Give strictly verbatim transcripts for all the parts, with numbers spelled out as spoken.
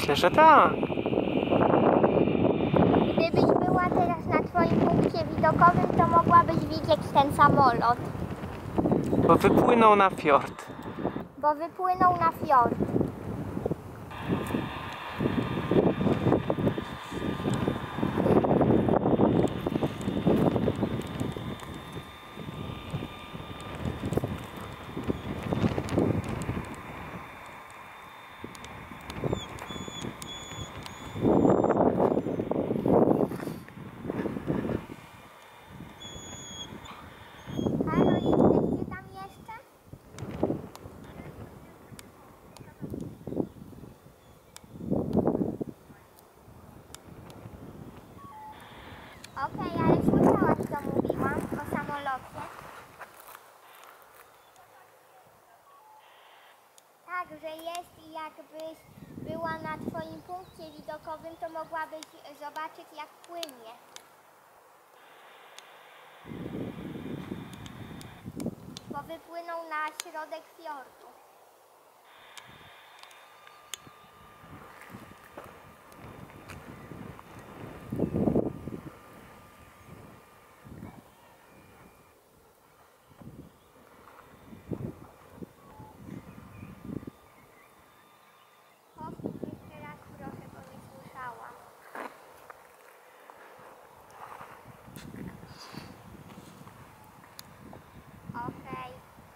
Myślę, że tak. Gdybyś była teraz na twoim punkcie widokowym, to mogłabyś widzieć ten samolot. Bo wypłynął na fiord. Bo wypłynął na fiord. Halo, jesteście tam jeszcze? Okej, okay, ale słyszałaś, co mówiłam o samolocie? Tak, że jest i jakbyś była na twoim punkcie widokowym, to mogłabyś zobaczyć, jak płynie. Bo wypłynął na środek fiordu. Powtórz jeszcze raz, proszę, bo nie słyszałam. Okej.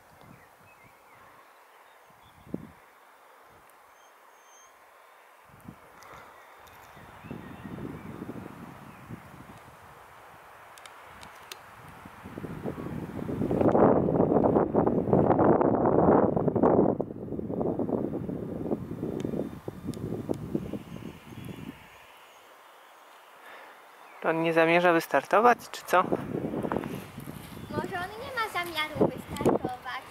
On nie zamierza wystartować, czy co? Może on nie ma zamiaru wystartować.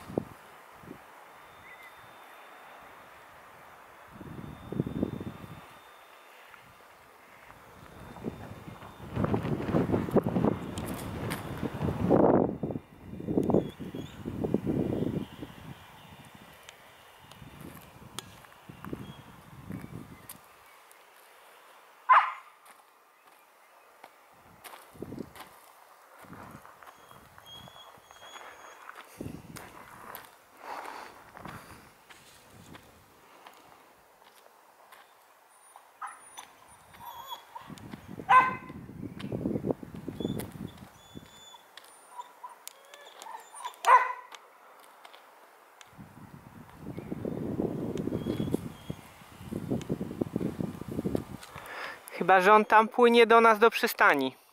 Chyba że on tam płynie do nas do przystani.